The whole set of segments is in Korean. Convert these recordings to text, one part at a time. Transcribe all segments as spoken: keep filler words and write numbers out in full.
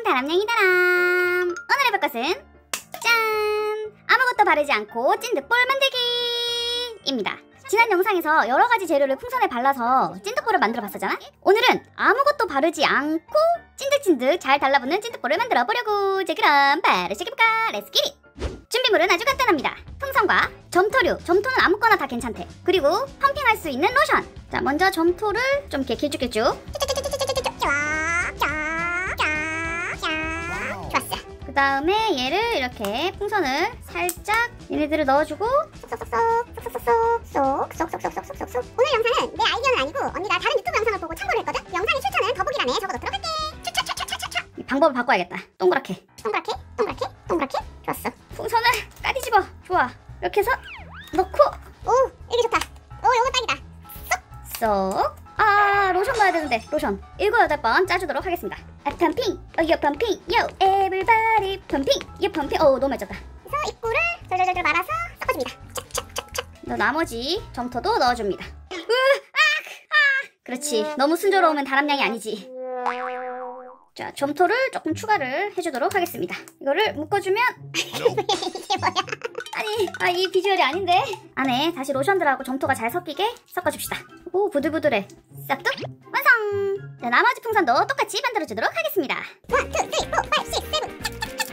다람냥이다람. 오늘 해볼 것은 짠! 아무것도 바르지 않고 찐득볼 만들기입니다. 지난 영상에서 여러가지 재료를 풍선에 발라서 찐득볼을 만들어 봤었잖아? 오늘은 아무것도 바르지 않고 찐득찐득 잘 달라붙는 찐득볼을 만들어 보려고. 자, 그럼 바로 시작해볼까? 렛츠 기릿! 준비물은 아주 간단합니다. 풍선과 점토류, 점토는 아무거나 다 괜찮대. 그리고 펌핑할 수 있는 로션. 자, 먼저 점토를 좀 이렇게 길쭉길쭉. 좋았어. 그 다음에 얘를 이렇게 풍선을 살짝 얘네들을 넣어주고 쏙쏙쏙쏙쏙쏙쏙쏙쏙쏙쏙쏙쏙쏙. 오늘 영상은 내 아이디어는 아니고 언니가 다른 유튜브 영상을 보고 참고를 했거든? 영상의 출처는 더보기란에 적어놓도록 할게. 차차차차차차. 이 방법을 바꿔야겠다. 동그랗게. 동그랗게? 동그랗게? 동그랗게? 좋았어. 풍선을 까뒤집어. 좋아. 이렇게 해서 넣고. 오, 이게 좋다. 오, 요거 딱이다. 쏙. 아, 로션 넣어야 되는데. 로션 일곱 여덟 번 짜주도록 하겠습니다. 아, 펌핑. 어, 요 펌핑. 요, 에브리바디 펌핑. 요 펌핑. 어, 너무 맛졌다. 그래서 입구를 절절절 말아서 섞어줍니다. 착착착착. 너 나머지 점토도 넣어줍니다. 으, 아, 아. 그렇지. 너무 순조로우면 다람냥이 아니지. 자, 점토를 조금 추가를 해주도록 하겠습니다. 이거를 묶어주면 이게 뭐야? 아니, 아, 이 비주얼이 아닌데. 안에 다시 로션들하고 점토가 잘 섞이게 섞어줍시다. 오, 부들부들해. 싹둑 완성. 자, 나머지 풍선도 똑같이 만들어주도록 하겠습니다. 원, 투, 쓰리, 포, 파이브, 식스, 세븐.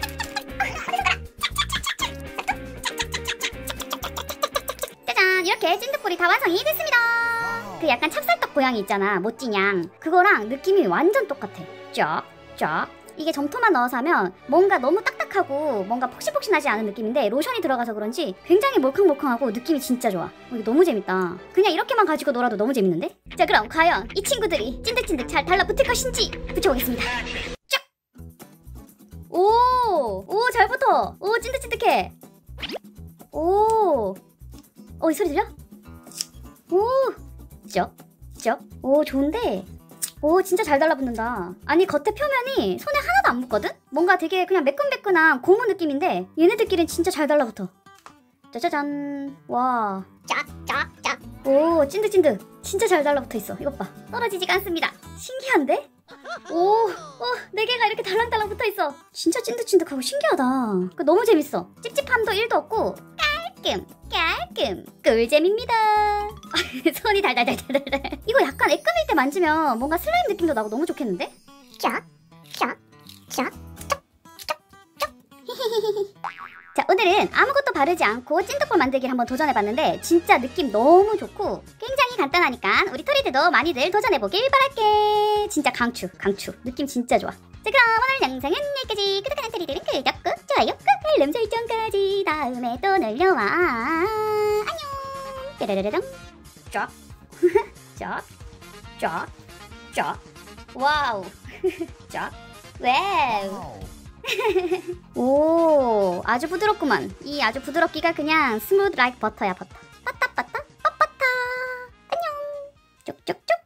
짜잔, 이렇게 찐득볼이 다 완성이 됐습니다. 그 약간 찹쌀떡 고양이 있잖아, 모찌냥. 그거랑 느낌이 완전 똑같아. 쫙, 쫙. 이게 점토만 넣어서 하면 뭔가 너무 딱딱하고 뭔가 폭신폭신하지 않은 느낌인데 로션이 들어가서 그런지 굉장히 몰캉몰캉하고 느낌이 진짜 좋아. 어, 이거 너무 재밌다. 그냥 이렇게만 가지고 놀아도 너무 재밌는데? 자, 그럼 과연 이 친구들이 찐득찐득 잘 달라붙을 것인지 붙여보겠습니다. 쫙! 오! 오, 잘 붙어! 오, 찐득찐득해! 오! 어, 이 소리 들려? 오! 쩍! 쩍! 오, 좋은데? 오, 진짜 잘 달라붙는다. 아니, 겉에 표면이 손에 하나도 안 묻거든? 뭔가 되게 그냥 매끈매끈한 고무 느낌인데 얘네들끼리는 진짜 잘 달라붙어. 짜자잔. 와. 쫙쫙쫙. 오, 찐득찐득. 진짜 잘 달라붙어 있어. 이것 봐. 떨어지지가 않습니다. 신기한데? 오, 오, 네 개가 이렇게 달랑달랑 붙어 있어. 진짜 찐득찐득하고 신기하다. 너무 재밌어. 찝찝함도 일도 없고 깔끔, 깔끔. 꿀잼입니다. 손이 달달달달달. 이거 약간 애끔일 때 만지면 뭔가 슬라임 느낌도 나고 너무 좋겠는데? 쫙, 쫙, 쫙. 자, 오늘은 아무것도 바르지 않고 찐득볼 만들기를 한번 도전해봤는데 진짜 느낌 너무 좋고 굉장히 간단하니까 우리 토리들도 많이들 도전해보길 바랄게. 진짜 강추, 강추. 느낌 진짜 좋아. 자, 그럼 오늘 영상은 여기까지. 구독하는 토리들은 구독, 좋아요, 꾹, 알림 설정까지. 다음에 또 놀러와. 안녕. 뾰로로롱. 쫙. 쫙. 쫙. 쫙. 와우. 쫙. 와우. 오, 아주 부드럽구만. 이 아주 부드럽기가 그냥 스무드 라이크 버터야, 버터. 빠따빠따, 빠빠따. 안녕. 쪽쪽쪽.